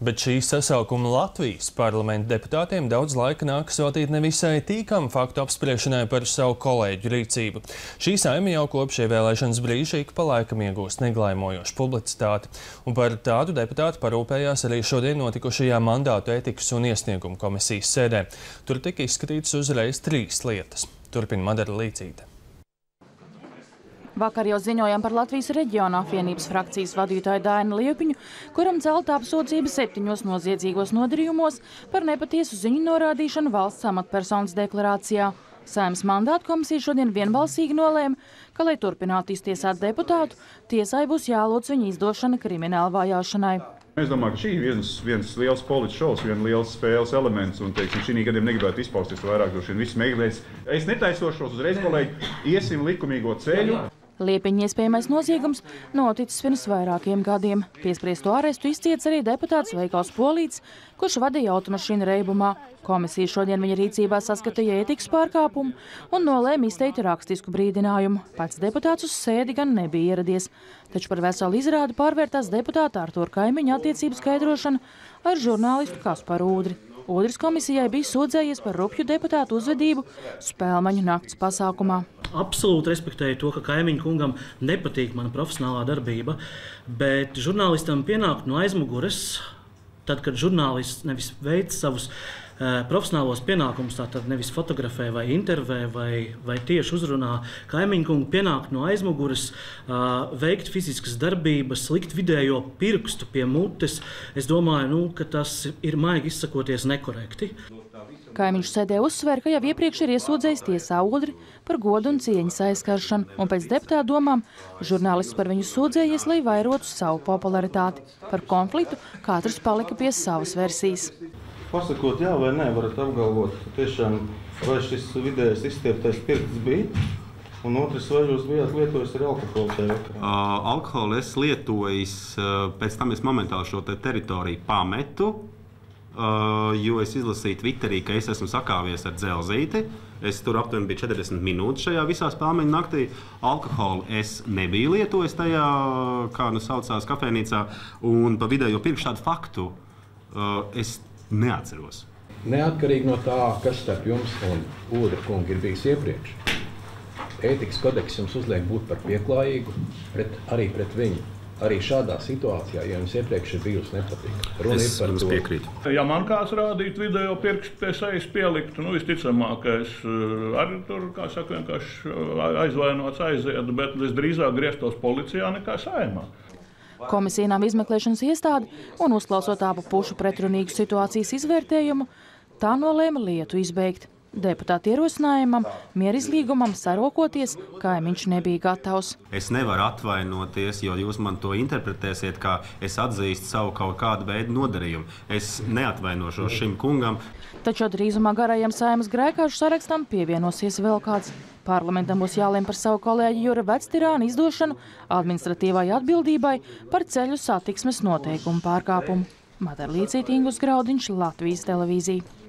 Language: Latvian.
Bet šī sasaukuma Latvijas parlamenta deputātiem daudz laika nākas veltīt nevisai tīkamu faktu apspriešanai par savu kolēģu rīcību. Šī saime jau kopš ievēlēšanas brīža ik pa laikam iegūst neglaimojošu publicitāti, un par tādu deputātu parūpējās arī šodien notikušajā mandātu ētikas un iesniegumu komisijas sēdē. Tur tika izskatītas uzreiz 3 lietas. Turpina Madara Līcīte. Vakar jau ziņojām par Latvijas reģiona apvienības frakcijas vadītāju Dainu Liepiņu, kuram celta apsūdzība 7 noziedzīgos nodarījumos par nepatiesu ziņu norādīšanu valsts amatpersonas deklarācijā. Saeimas mandātu komisija šodien vienbalsīgi nolēma, ka, lai turpinātu iztiesāt deputātu, tiesai būs jālūdz viņa izdošana krimināla vajāšanai. Es domāju, ka šī ir viens liels politiskais šovs, viens liels spēles elements, un šī gadiem negribētu izpausties vairāk, droši vien viss meklēs. Es netaisošos uzreiz, kolēģi, iesim likumīgo ceļu. Liepiņa iespējamais noziegums noticis pirms vairākiem gadiem. Piespriesto arestu izciets arī deputāts Veikals Polīts, kurš vadīja automašīnu reibumā. Komisija šodien viņa rīcībā saskatīja ētikas pārkāpumu un nolēma izteikt rakstisku brīdinājumu. Pats deputāts uz sēdi gan nebija ieradies, taču par veselu izrādi pārvērtās deputāta Artūra Kaimiņa attiecību skaidrošana ar žurnālistu Kasparu Ūdri. Ūdris komisijai bija sūdzējies par rupju deputātu uzvedību Spēlmaņu nakts pasākumā. Absolūti respektēju to, ka Kaimiņa kungam nepatīk mana profesionālā darbība, bet žurnālistam pienāk no aizmugures, tad, kad žurnālists nevis veic savus profesionālos pienākumus, tātad nevis fotografē vai intervē vai tieši uzrunā Kaimiņa kungu, pienāk no aizmugures, veikt fiziskas darbības, likt vidējo pirkstu pie mutes. Es domāju, ka tas ir maigi izsakoties nekorekti. Kaimiņš sēdē uzsver, ka jau iepriekš ir iesūdzējis tiesā Ūdri par godu un cieņas aizskaršanu, un pēc deputāta domām žurnālists par viņu sūdzējies, lai vairotu savu popularitāti. Par konfliktu katrs palika pie savas versijas. Pasakot jā vai nē, varat apgalvot, tiešām, vai šis vidējais izstieptais pirksts bija, un otrs, vai jūs bijāt lietojis arī alkoholu tajā vakarā? Alkoholu es lietojis, pēc tam es momentāli šo teritoriju pametu, jo es izlasīju Twitterī, ka es esmu sakāvies ar dzelzīti. Es tur aptuveni biju 40 minūtes šajā visā Spēlmaņu naktī. Alkoholu es nebiju lietojis tajā, kā saucās, kafejnīcā, un pa vidējo pirkstu tādu faktu es neatceros. Neatkarīgi no tā, kas starp jums un Ūdra kungu ir bijis iepriekš, ētikas kodeks jums uzliek būt par pieklājīgu arī pret viņu. Arī šādā situācijā, ja jums iepriekš ir bijusi nepatīk. Es jums piekrītu. Ja man kāds rādītu vidējo pirkstu pie sejas pieliktu, visticamākais arī tur, kā saka, vienkārši aizvainots aiziedu, bet es drīzāk grieztos policijā nekā Saeimā. Komisija nav izmeklēšanas iestāde, un uzklausot abu pušu pretrunīgu situācijas izvērtējumu, tā nolēma lietu izbeigt. Deputāta ierosinājumam, mierizlīgumam sarokoties, Kaimiņš nebija gatavs. Es nevaru atvainoties, jo jūs man to interpretēsiet, kā es atzīstu savu kaut kādu veidu nodarījumu. Es neatvainošos šim kungam. Taču drīzumā garajam Saeimas grēkāžu sarakstam pievienosies vēl kāds. Parlamentam būs jālem par savu kolēģi Jura Vectirāna izdošanu administratīvai atbildībai par ceļu satiksmes noteikumu pārkāpumu. Madara Līcīte, Ingus Graudiņš, Latvijas televīzija.